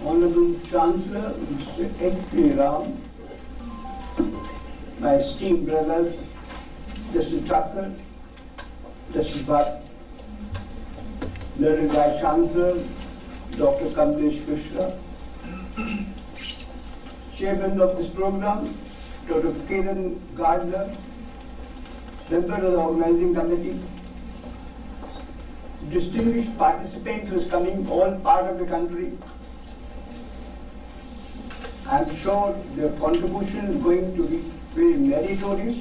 Honorable Chancellor, Mr. H.P. Ram, my esteemed brothers, Justice Thakur, Justice Bhatt, Learned Vice Chancellor, Dr. Kamlesh Misra, Chairman of this program, Dr. Kiran Gardner, member of the organizing committee, distinguished participants who is coming all part of the country. I am sure their contribution is going to be very meritorious.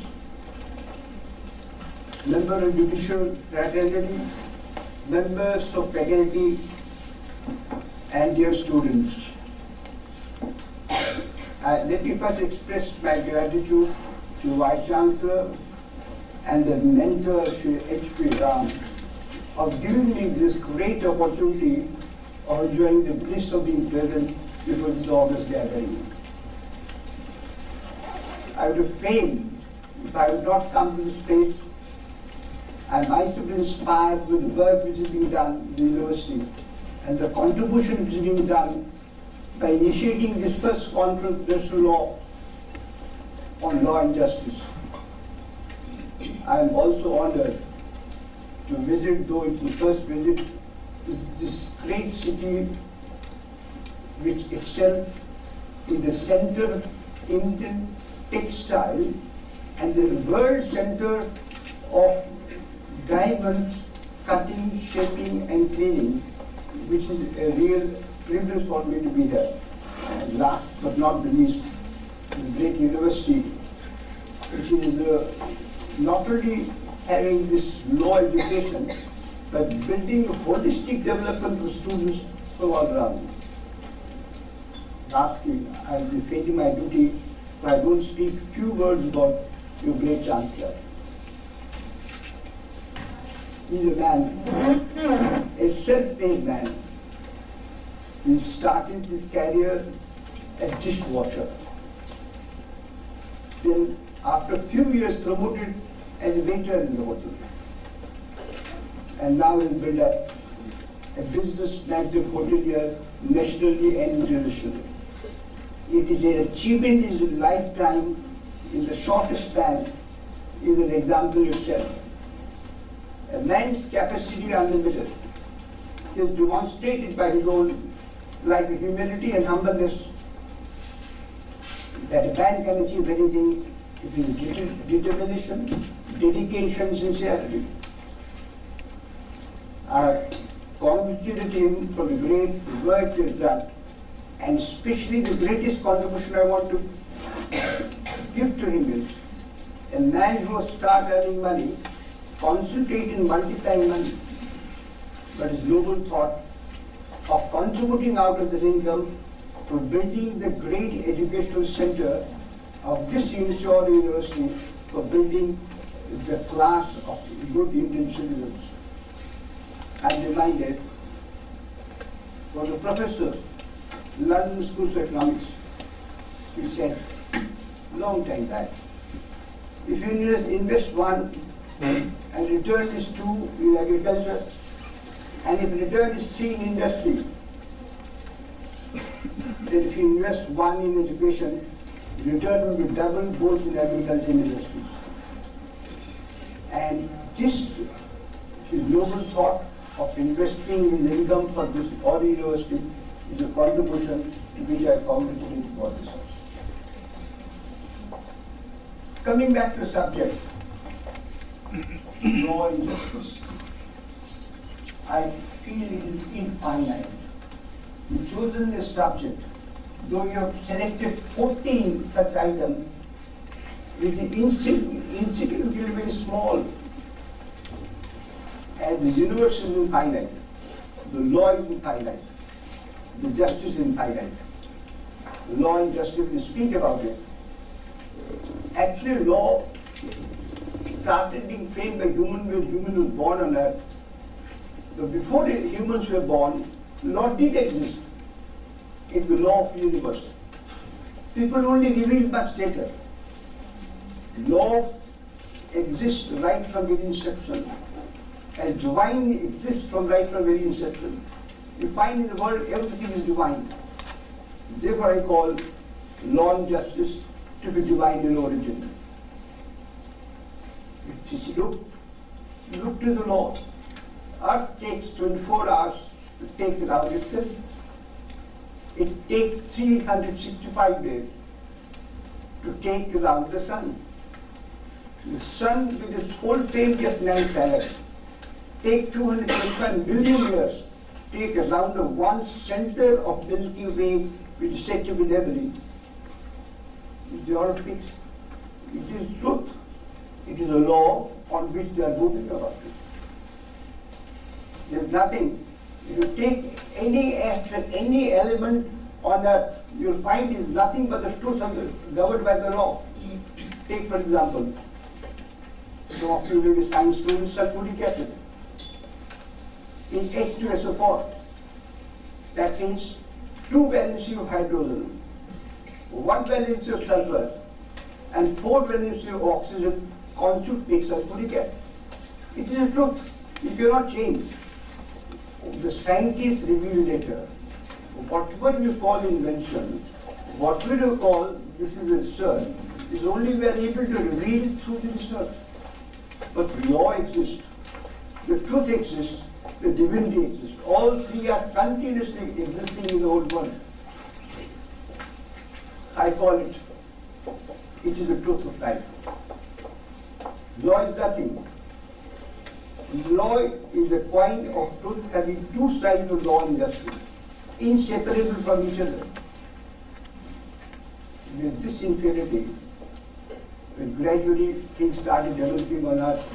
Members of judicial fraternity, members of faculty, and dear students. Let me first express my gratitude to Vice Chancellor and the mentor, Shri H.P. Ram, of giving me this great opportunity of enjoying the bliss of being present before this August gathering. I would have failed if I would not come to this place. I myself inspired with the work which is being done in the university and the contribution which is being done by initiating this first controversial law on law and justice. I am also honored to visit, though it's the first visit, this great city which excels in the center of Indian textile and the world center of diamonds cutting, shaping and cleaning, which is a real privilege for me to be here. And last but not the least, this great university, which is not only having this law education, but building a holistic development for students from all around. Lastly, I will be failing my duty if I don't speak few words about your great Chancellor. He is a man, a self-made man. He started his career as dishwasher. Then, after a few years, promoted as a waiter in the hotel. And now he has built up a business magnate hotelier nationally and internationally. It is an achievement in his lifetime, in the shortest span, is an example itself. A man's capacity unlimited is demonstrated by his own life of humility and humbleness, that a man can achieve anything if his determination, dedication, sincerity. I congratulate him for the great work he has done, and especially the greatest contribution I want to give to him is a man who has started earning money, concentrate in multiplying money, but his noble thought of contributing out of this income to building the great educational center of this university for building the class of good Indian citizens. I am reminded for the professor, London School of Economics, he said long time back, if you invest one and return is 2 in agriculture, and if return is 3 in industry, then if you invest 1 in education, return will be double both in agriculture and industry. And this is noble thought of investing in the income for this or university is a contribution to which I congratulate for this. Coming back to the subject, law and justice. I feel it is infinite. You've chosen a subject, though you have selected 14 such items, which is insignificantly very small. And the universe is infinite. The law is infinite. The justice is infinite. The law and justice, we speak about it. Actually, law started being framed by human when human was born on earth. But before the humans were born, law did exist. It's the law of the universe. People only revealed much later. Law exists right from very inception. As divine exists from right from very inception. You find in the world everything is divine. Therefore I call law and justice to be divine in origin. Look to the law. Earth takes 24 hours to take around itself. It takes 365 days to take around the sun. The sun with its whole frame just 9 planets take 225 million years to take around the one center of Milky Way which is said to be nebulae. It's all fixed. It is truth. It is a law on which they are moving about it. There is nothing. If you take any aspect, any element on earth, you will find is nothing but the truth governed by the law. Take for example, some of you will be science students, sulfuric acid. In H2SO4, that means 2 valency of hydrogen, 1 valency of sulfur, and 4 valency of oxygen constitute sulfuric acid. It is a truth. You cannot change. The scientists reveal later. Whatever you call invention, whatever you call this is a research, is only we are able to reveal through the research. But law exists, the truth exists, the divinity exists. All three are continuously existing in the whole world. I call it, it is the truth of life. Law is nothing. Law is a coin of truth having 2 sides of law and justice, inseparable from each other. With this infinity, when gradually things started developing on earth,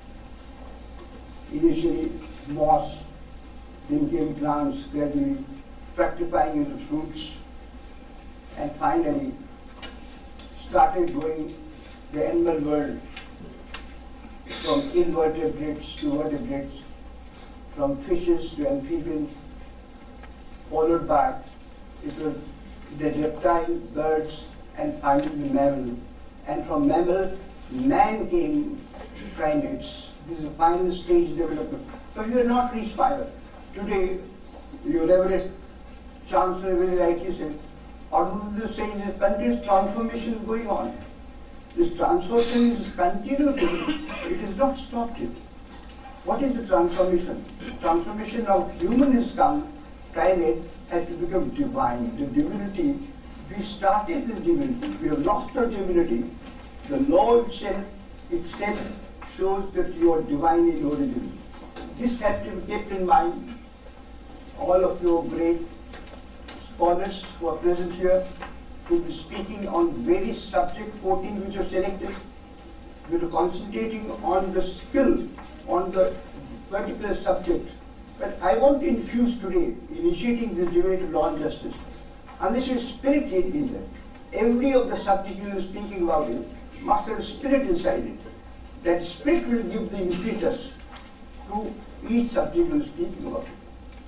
initially moss, then came plants, gradually fructifying into fruits, and finally started growing the animal world from invertebrates to vertebrates, from fishes to amphibians, followed by it was the reptile, birds, and finally the mammal. And from mammal, man came primates. This is the final stage development. So you have not reached fire. Today, your Reverend Chancellor very rightly said, Hon'ble saying the continuous transformation is going on. This transformation is continuing. It is not stopped yet. What is the transformation? Transformation of human has come, primate has to become divine. The divinity, we started with divinity. We have lost our divinity. The law itself shows that you are divine in origin. This has to be kept in mind. All of your great scholars who are present here will be speaking on various subjects, 14 which are selected. We are concentrating on the skill, on the particular subject. But I want to infuse today, initiating this debate of law and justice, unless you spirit in that. Every of the subjects you are speaking about it must have a spirit inside it. That spirit will give the impetus to each subject you are speaking about it.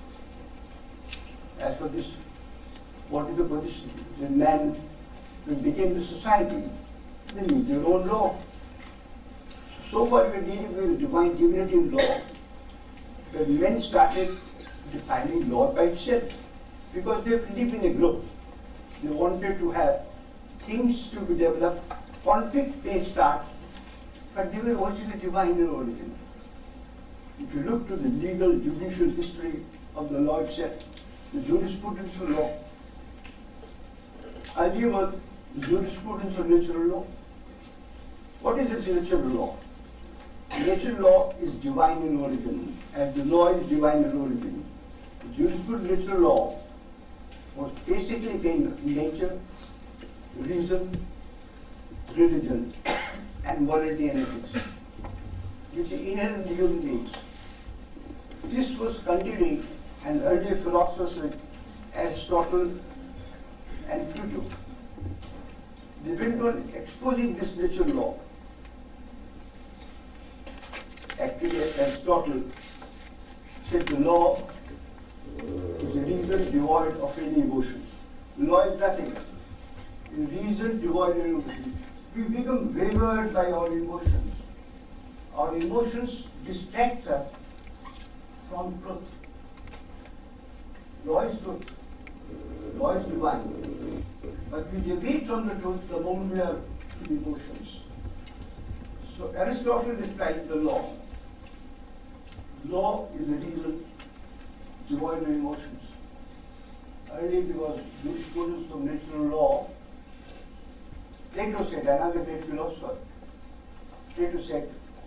As for this, what is the position? The man will become the society, they need their own law. So far we are dealing with divine divinity in law. But men started defining law by itself because they live in a group. They wanted to have things to be developed, conflict may start, but they were also the divine in origin. If you look to the legal, judicial history of the law itself, the jurisprudence of law, earlier was the jurisprudence of natural law. What is this natural law? Natural law is divine in origin, and the law is divine in origin. The jurisprudence of natural law was basically being nature, reason, religion, and morality and ethics, which is inherent in human beings. This was continuing, and earlier philosophers like Aristotle and Plato, they went on exposing this natural law. Actually, Aristotle said the law is a reason devoid of any emotions. Law is nothing. A reason devoid of any emotions. We become wavered by our emotions. Our emotions distract us from truth. Law is truth. law is divine. But we deviate from the truth the moment we are in emotions. So Aristotle described the law. Law is a reason devoid of emotions. Early because jurisprudence of natural law, Plato said, another great philosopher, Plato said,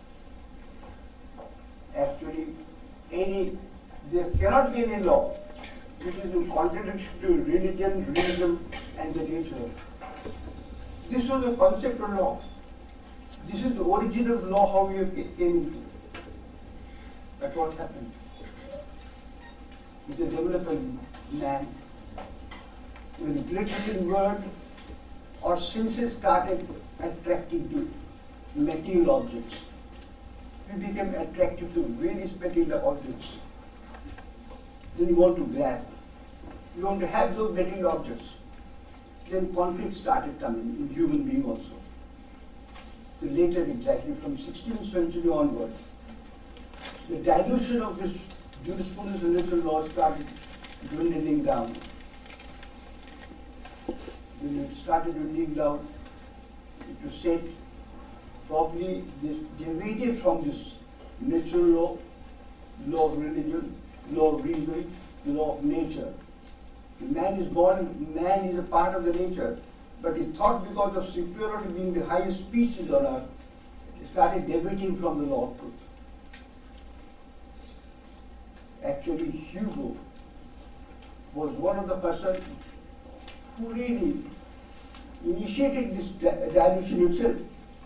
actually, there cannot be any law which is in contradiction to religion, reason, and the nature. This was the concept of law. This is the origin of law, how we came into it. That's what happened. It's a development man. When literature word or senses started attracting to material objects, we became attracted to various material objects. Then you want to grab. You want to have those material objects. Then conflict started coming in human being also. So later, exactly from 16th century onward, the dilution of this jurisprudence and natural law started dwindling down. When it started dwindling down, it was said probably this deviated from this natural law, law of religion, law of reason, the law of nature. The man is born, man is a part of the nature, but he thought because of superiority being the highest species on earth, he started deviating from the law of truth. Actually, Hugo was one of the persons who really initiated this dilution itself.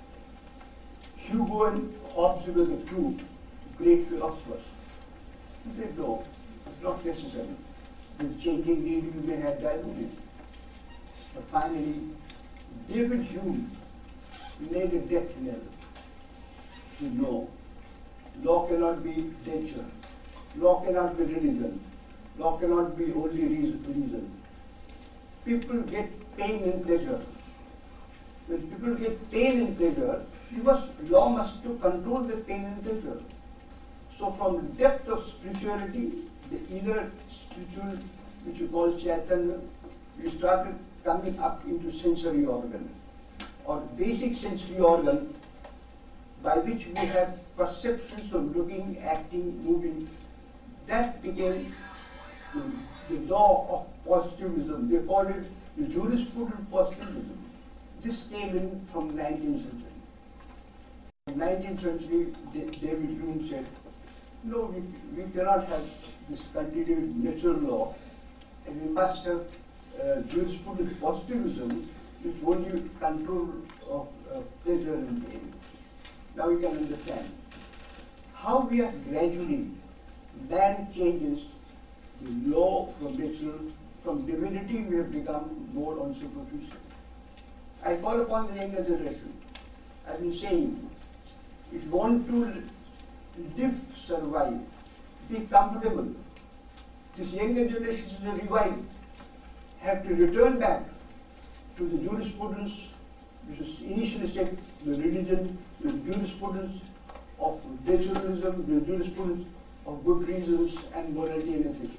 Hugo and Hobbes were the two great philosophers. He said, no, it's not necessary. With changing need, we may have diluted. But finally, David Hume made a death knell to know law cannot be nature, law cannot be religion, law cannot be only reason. People get pain and pleasure. When people get pain and pleasure, law must to control the pain and pleasure. So from the depth of spirituality, the inner spiritual, which we call Chaitanya, we started coming up into sensory organ, or basic sensory organ, by which we have perceptions of looking, acting, moving. That became the law of positivism. They call it the jurisprudence positivism. This came in from 19th century. In 19th century, David Hume said, no, we cannot have this continued natural law, and we must have jurisprudence positivism, which only control of pleasure and pain. Now we can understand how we are gradually, man changes the law from natural, from divinity we have become more on superficial. I call upon the younger generation. I've been saying, if you want to live, survive, be comfortable, this younger generation is revived, have to return back to the jurisprudence, which is initially said, the religion, the jurisprudence of naturalism, the jurisprudence of good reasons and morality and ethics.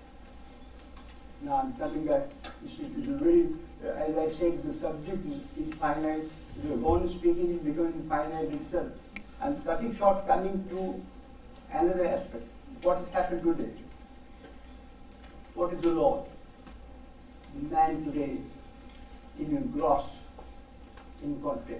Now I'm coming back. It is very, as I said, the subject is infinite. The one speaking is becoming infinite itself. I'm cutting short, coming to another aspect. What has happened today? What is the law? The man today is engrossed in conflict.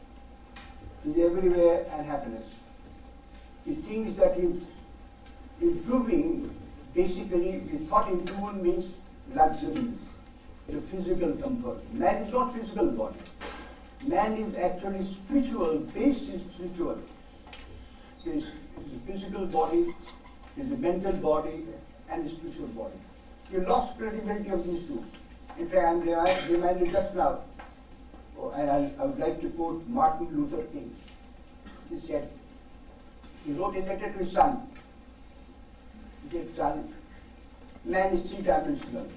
He is everywhere unhappiness. He thinks that he's improving, basically, he thought improvement means luxuries, the physical comfort. Man is not physical body. Man is actually spiritual, base is spiritual. His physical body, his mental body, and his spiritual body. He lost credibility of these two. In fact, I'm reminded just now, and I would like to quote Martin Luther King. He said, he wrote a letter to his son. He said, son, man is three-dimensional.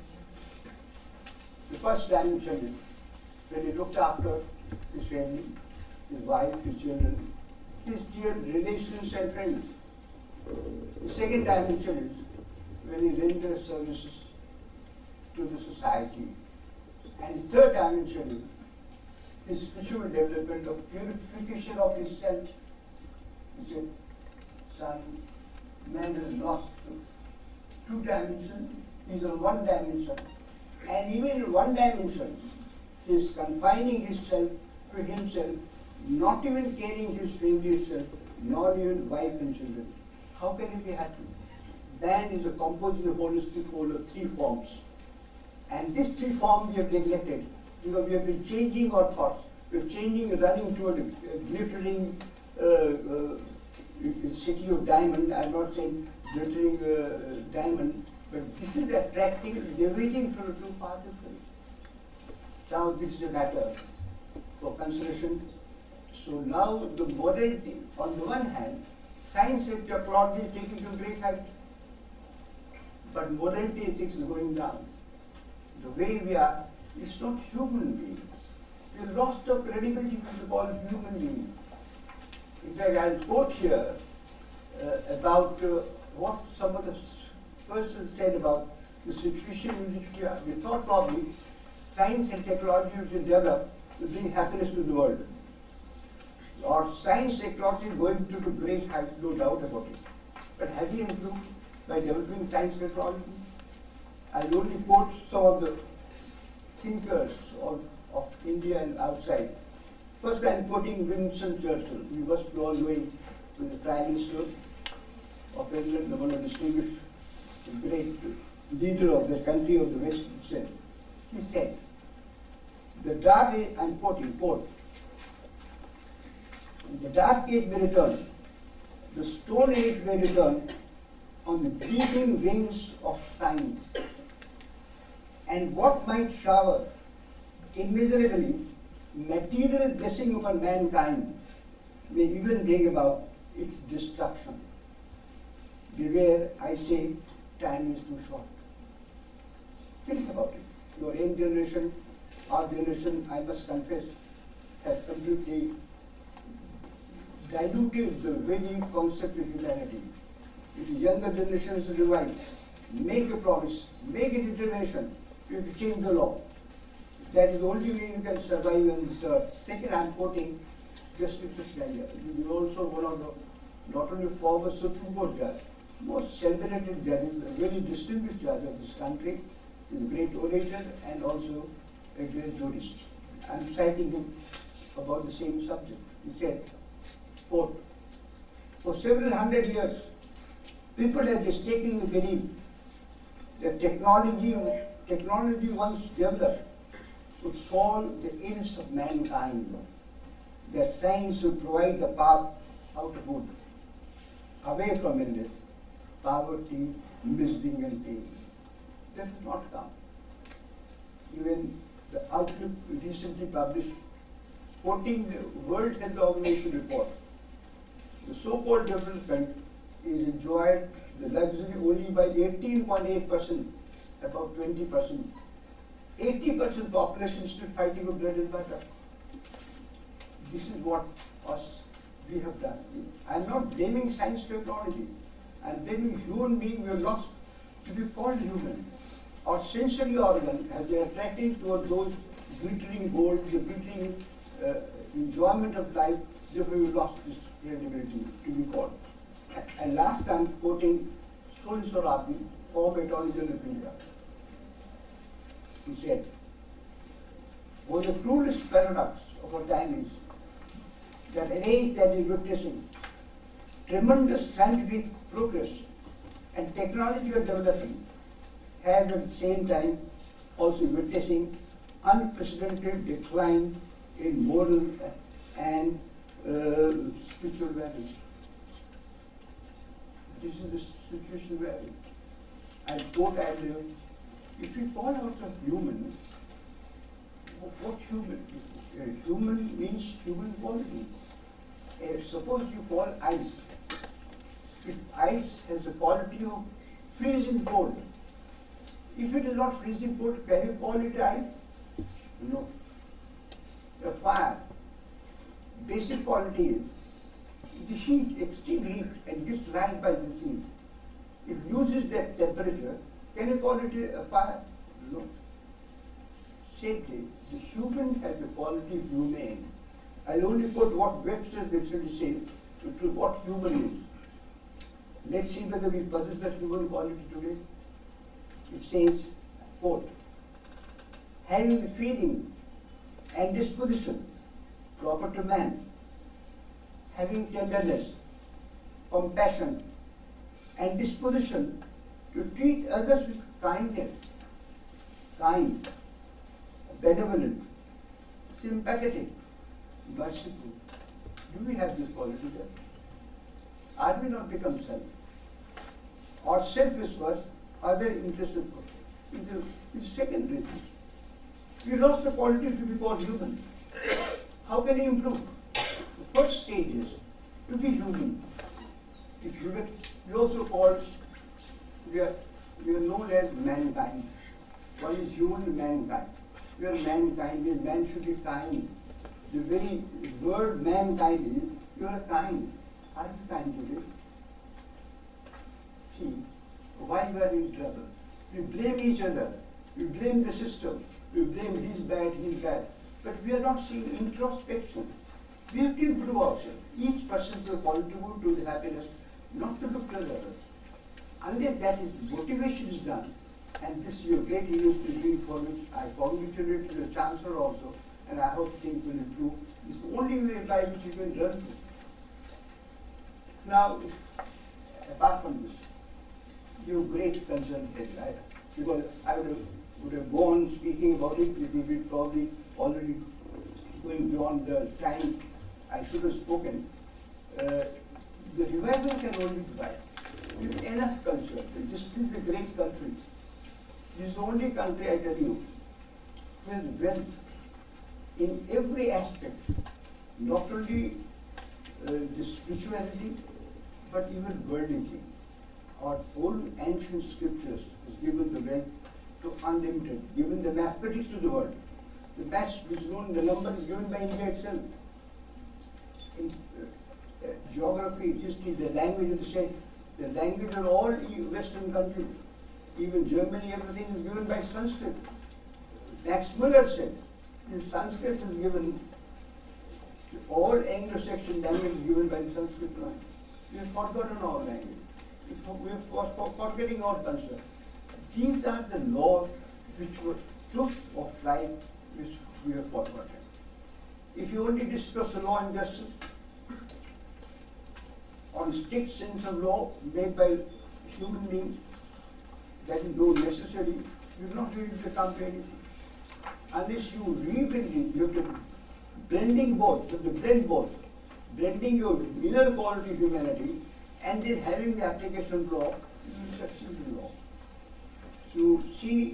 The first dimension is when he looked after his family, his wife, his children, his dear relations and friends. The second dimension is when he renders services to the society. And third dimension is spiritual development of purification of his self. He said, son, man has lost two dimensions, he's on one dimension. And even in one dimension, he is confining himself to himself, not even caring his family itself, nor even wife and children. How can he be happy? Man is a composite holistic whole of three forms. And these three forms we have neglected because we have been changing our thoughts. We are changing, running toward a glittering city of diamond. I'm not saying glittering diamond, but this is attracting, leveraging from the two parts. Now this is a matter for consideration. So now the morality, on the one hand, science and technology is taking to great height, but morality ethics is going down. The way we are, it's not human being. We lost our credibility to be called human being. In fact, I'll quote here about what some of the persons said about the situation in which we are. We thought probably science and technology will develop to bring happiness to the world. Or science technology is going to great heights, no doubt about it. But have we improved by developing science technology? I'll only quote some of the thinkers of India and outside. First, I'm quoting Winston Churchill. He was blown away with the Prime Minister of England, the one of distinguished, great leader of the country of the West itself. He said, the dark age, I'm quoting, quote, the dark age may return, the stone age may return on the beating wings of science. And what might shower immeasurably material blessing upon mankind may even bring about its destruction. Beware, I say, time is too short. Think about it. Your young generation, our generation, I must confess, has completely diluted the very concept of humanity. If the younger generation is revived, make a promise, make a determination to change the law. That is the only way you can survive on this earth. Second, I am quoting Justice Krishna. He is also one of the, not only former Supreme Court judge, most celebrated judge, a very distinguished judge of this country, is a great orator and also a great jurist. I am citing him about the same subject. He said, quote, for several hundred years, people have mistakenly believed that technology once developed would solve the ills of mankind, that science would provide the path out of good, away from illness, poverty, misery and pain. That has not come. Even the Outlook recently published, quoting the World Health Organization report, the so-called development is enjoyed the luxury only by 18.8%, about 20%. 80% population is still fighting for bread and butter. This is what we have done. I'm not blaming science technology. I'm blaming human beings we are lost to be called human. Our sensory organ has been attracting toward those glittering gold, the glittering enjoyment of life, therefore we lost this credibility to be called. And last I'm quoting Sultan Sorabi, former Attorney General of India. He said, "Was the cruelest paradox of our time is that an age that is witnessing tremendous scientific progress and technological development has at the same time also witnessing unprecedented decline in moral and spiritual values." This is the situation where I quote earlier, if we call ourselves human, what human? Human means human quality. Suppose you call ice. If ice has the quality of freezing cold, if it is not freezing cold, can you call it ice? No. A fire, basic quality is the heat, extreme heat, and gives light by the heat. If it loses that temperature, can you call it a fire? No. Same thing. The human has the quality of humane. I'll only quote what Webster's dictionary says to what human is. Let's see whether we possess that human quality today. It says, quote, having the feeling and disposition proper to man, having tenderness, compassion, and disposition to treat others with kindness, kind, benevolent, sympathetic, merciful. Do we have this quality there? Are we not become self? Or self is first, other interested first? It's secondary. We lost the quality to be called human. How can you improve? The first stage is to be human. If human, we also call, we are known as mankind. One is human, mankind. We are mankind, and man should be kind. The very word mankind is, you are kind. Are you kind today? See, why we are in trouble? We blame each other. We blame the system. We blame he's bad, he's bad. But we are not seeing introspection. We have to improve ourselves. Each person will contribute to the happiness, not to look to the others. Unless that is, motivation is done, and this your great university is doing, for which I congratulate the Chancellor also, and I hope things will improve. It's the only way by which you can learn to. Now, apart from this, your great concern is, right? Because I would have gone speaking about it, it will be probably already going beyond the time I should have spoken. The revival can only provide with enough culture. This is a great country. This is the only country, I tell you, with wealth in every aspect, not only the spirituality, but even worldly thing. Our own ancient scriptures has given the wealth to unlimited, given the mathematics to the world. The maths which is known, the number is given by India itself. In geography, history, the language of the state, the language of all Western countries, even Germany, everything is given by Sanskrit. Max Muller said, the Sanskrit is given, all Anglo-Saxon language is given by the Sanskrit language. We have forgotten our language. We are forgetting our culture. These are the laws which were truth of life which we have forgotten. If you only discuss the law and justice on strict sense of law made by human beings, that is no necessary, you will not really become anything. Unless you rebuild it, you have to blending both, you have to blend both, blending your inner quality of humanity and then having the application of law, you will succeed in law. To see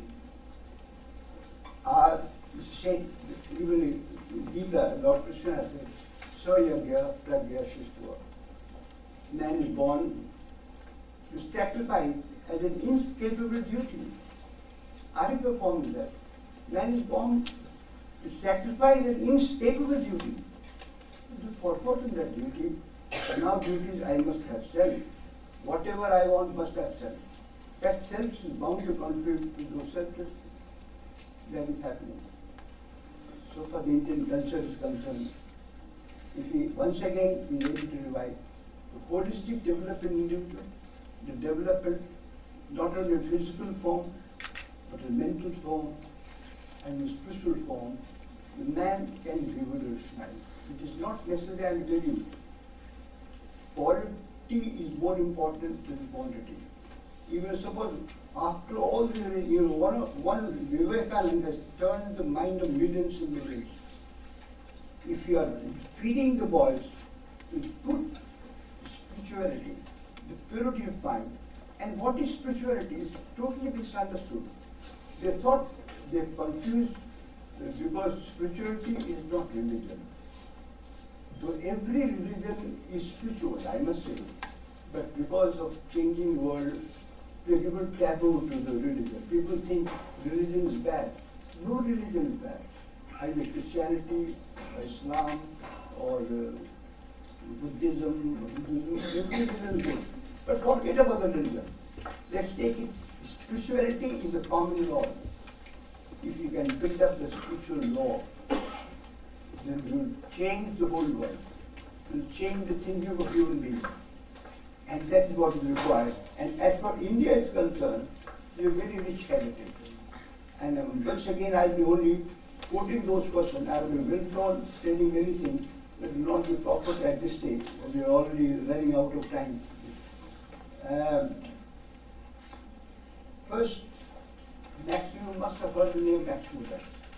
our said, even Gita, Lord Krishna said, so yagya pragya shistva. Man is born to sacrifice as an inescapable duty. Are you performing that? Man is born to sacrifice an inescapable duty. You have forgotten that duty. Now duty is I must have self. Whatever I want must have self. That self is bound to contribute to those selfless. That is happening. So far the Indian culture is concerned. If we once again be able to revive the holistic development in individual, the development not only in physical form, but in mental form and in spiritual form, the man can revolutionize. It is not necessary, I will tell you, quality is more important than quantity. Even suppose after all the, one Vivekananda has turned the mind of millions and millions. If you are feeding the boys with good spirituality, the purity of mind, and what is spirituality is totally misunderstood. They thought, they confused, because spirituality is not religion. Though every religion is spiritual, I must say, but because of changing world, they give a taboo to the religion. People think religion is bad. No religion is bad. Either Christianity, or Islam, or Buddhism, or Hinduism, every religion is good. But forget about the religion. Let's take it. Spirituality is the common law. if you can build up the spiritual law, then you will change the whole world. You will change the thinking of human beings. And that is what is required. And as far as India is concerned, we have very rich heritage. And once again, I will be only quoting those persons. I will be withdrawn telling anything that will not be proper at this stage. We are already running out of time. First, Max, you must have heard the name Max Muller.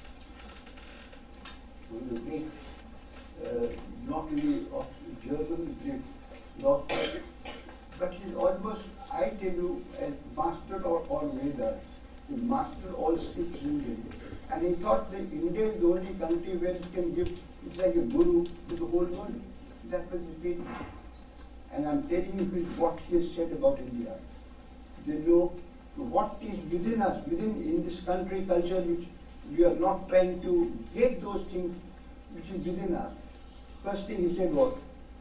He was a great, not only of German, great law scholar, but he's almost, I tell you, has mastered all Vedas. He mastered all scripts in India. And he thought that India is the only country where he can give, it's like a guru to the whole world. That was his feeling. And I'm telling you what he has said about India. They know what is within us, in this country culture, which we are not trying to get those things which is within us. First thing he said was,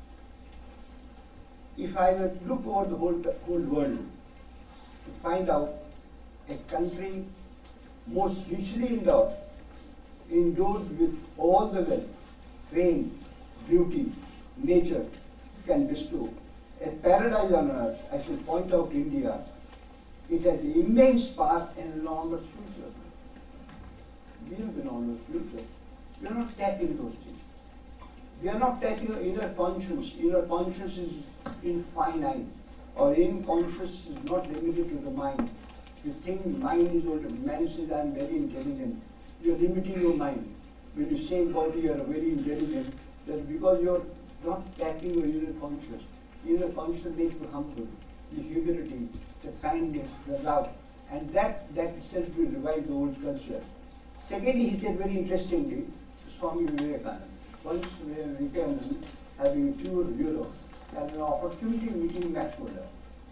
if I were to look over the whole world to find out a country most richly endowed with all the wealth, fame, beauty, nature can bestow, a paradise on earth, I shall point out India. It has immense past and enormous future. We have enormous future. We are not tapping those things. We are not tapping our inner conscience. Inner conscience is infinite. Or inconscious is not limited to the mind. You think mind is only, man says I am very intelligent. You are limiting your mind. When you say about you are very intelligent, that's because you are not tapping your inner conscience. Inner conscience makes you humble. The humility, the kindness, the love. And that itself will revive the old culture. Secondly, he said very interestingly, Swami Vivekananda. Once Vivekananda, having a tour of Europe, had an opportunity meeting Max Muller.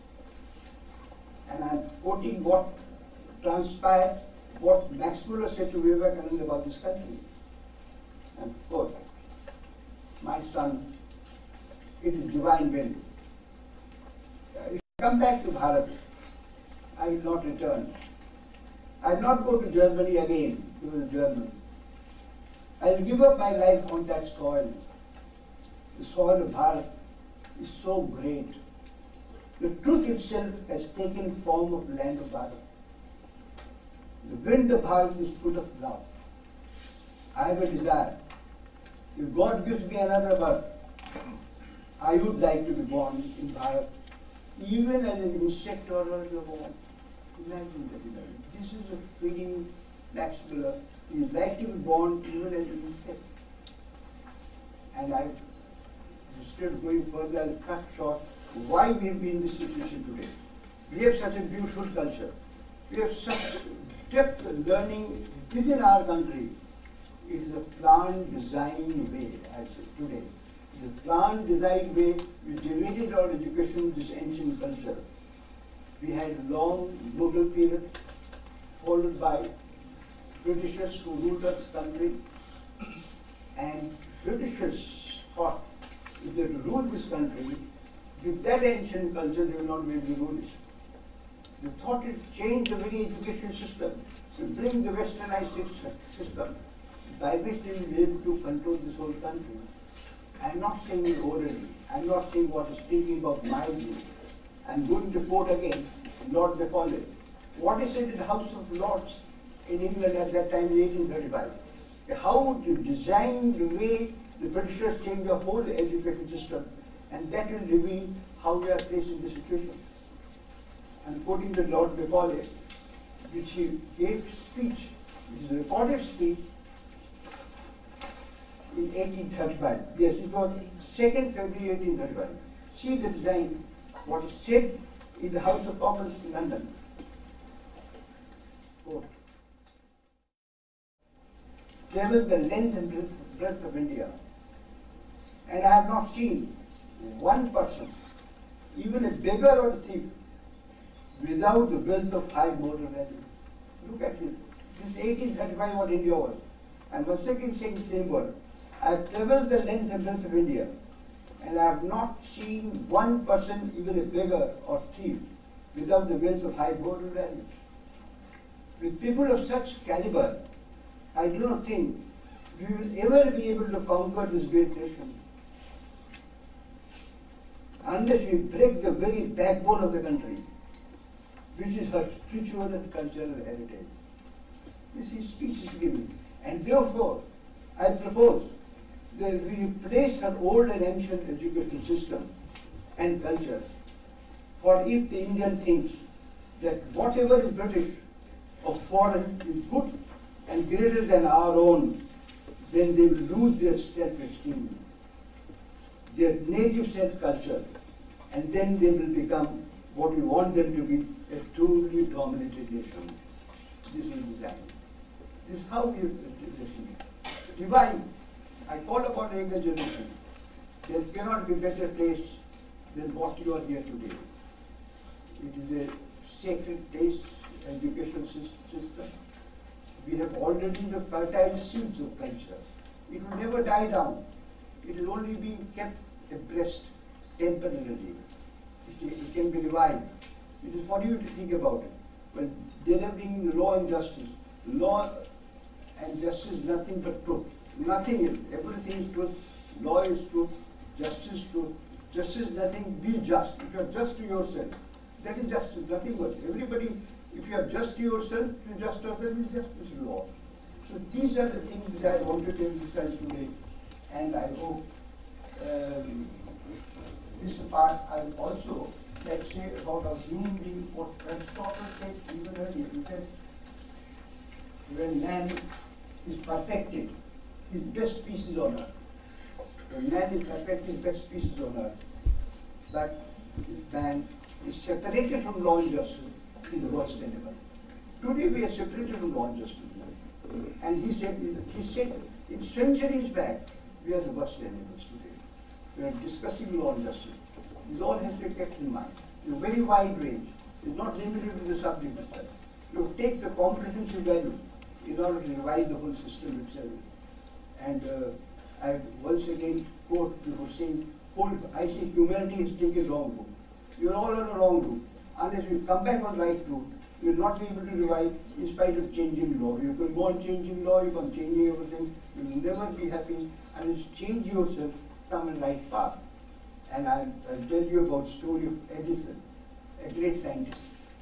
And I'm quoting what transpired, what Max Muller said to Vivekananda about this country. And quote, my son, it is divine will. If I come back to Bharat, I will not return. I will not go to Germany again. He was a German. I will give up my life on that soil. The soil of Bharat is so great. The truth itself has taken form of land of Bharat. The wind of Bharat is full of love. I have a desire. If God gives me another birth, I would like to be born in Bharat, even as an insect or a born. Imagine that. This is a feeling Max Muller. He would like to be born even as an insect. And instead of going further, I'll cut short why we have been in this situation today. We have such a beautiful culture. We have such depth of learning within our country. It is a planned, designed way, I say, today. It is a planned, designed way. We divided our education with this ancient culture. We had a long Mughal period, followed by Britishers who ruled this country. And Britishers thought if they rule this country, with that ancient culture, they will not be able to rule it. They thought it changed the very education system, to bring the westernized system, by which they will be able to control this whole country. I am not saying it orally. I am not saying what is thinking about my view. I am going to quote again Lord Macaulay. What he said in the House of Lords in England at that time in 1835. How to design the way the Britishers changed the whole education system, and that will reveal how we are placed in this situation. I'm quoting the Lord Macaulay, which he gave speech, which is a recorded speech in 1835. Yes, it was 2nd February 1835. See the design, what is said in the House of Commons in London. Quote, travel the length and breadth of India, and I have not seen one person, even a beggar or a thief, without the wealth of high moral value. Look at this. This is 1835 what India was. And once again saying the same word. I have traveled the length and breadth of India, and I have not seen one person, even a beggar or thief, without the wealth of high moral value. With people of such caliber, I do not think we will ever be able to conquer this great nation unless we break the very backbone of the country, which is her spiritual and cultural heritage. This is speech is given. And therefore, I propose that we replace her old and ancient educational system and culture. For if the Indian thinks that whatever is British or foreign is good and greater than our own, then they will lose their self-esteem, their native self-culture, and then they will become what we want them to be, a truly dominated nation. This is design. This is how we divine. I call upon the younger generation. There cannot be a better place than what you are here today. It is a sacred place, education system. We have already the fertile seeds of culture. It will never die down. It will only be kept abreast temporarily. It can be revived. It is for you to think about it. When delivering the law and justice, law and justice is nothing but truth. Nothing else. Everything is truth. Law is truth. Justice is truth. Justice is nothing. Be just. If you are just to yourself, that is justice. Nothing but. Everybody, if you are just to yourself, you just to others, is justice law. So these are the things that I wanted to emphasize today, and I hope this part I will also like say about our human being. What Aristotle said even earlier. He said, when man is perfected, his best piece is on earth. When man is perfected, his best piece is on earth. But if man is separated from law and justice, he is the worst animal. Today we are separated from law and justice. And he said in centuries back, we are the worst animals today. We are discussing law and justice. This all has to be kept in mind. It's a very wide range. It's not limited to the subject itself. You take the comprehensive value in order to revise the whole system itself. And I once again quote before saying, I say humanity has taken wrong route. You are all on a wrong route. Unless you come back on the right route, you will not be able to revive in spite of changing law. You can go on changing law, you can changing everything. You will never be happy unless you change yourself from the right path. And I'll tell you about the story of Edison, a great scientist.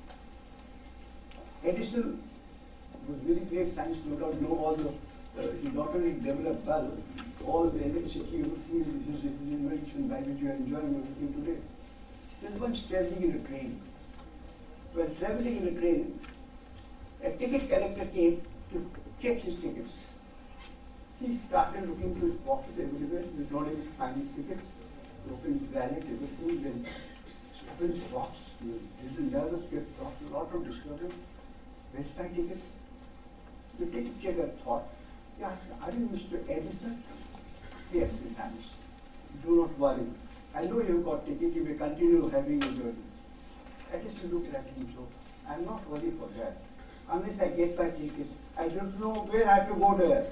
Edison was a very great scientist, no doubt, know all the, he not only developed bulb, all the electricity, everything, his invention by which you are enjoying everything today. He was once traveling in a train. While traveling in a train, a ticket collector came to check his tickets. He started looking through his pocket everywhere, he was not able to find his ticket. He opened his wallet, everything, then he opened his box. He was nervous, he had a lot of disturbance. Where's my ticket? The ticket checker thought. He asked, are you Mr. Edison? Yes, His Highness. Do not worry. I know you've got ticket, you may continue having your journey. Edison looked at him, so I'm not worried for that. Unless I get my ticket, I don't know where I have to go there.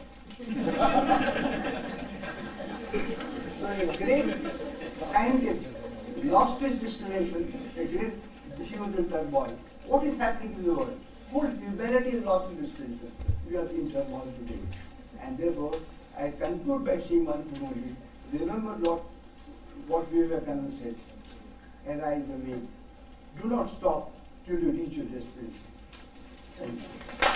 So a great scientist lost his destination, a great human turmoil. What is happening to the world? Whole humanity has lost its destination. We are in turmoil today. And therefore, I conclude by saying one thing only. Remember what Vivekananda said. Arise awake. Do not stop till you reach your destination. Thank you.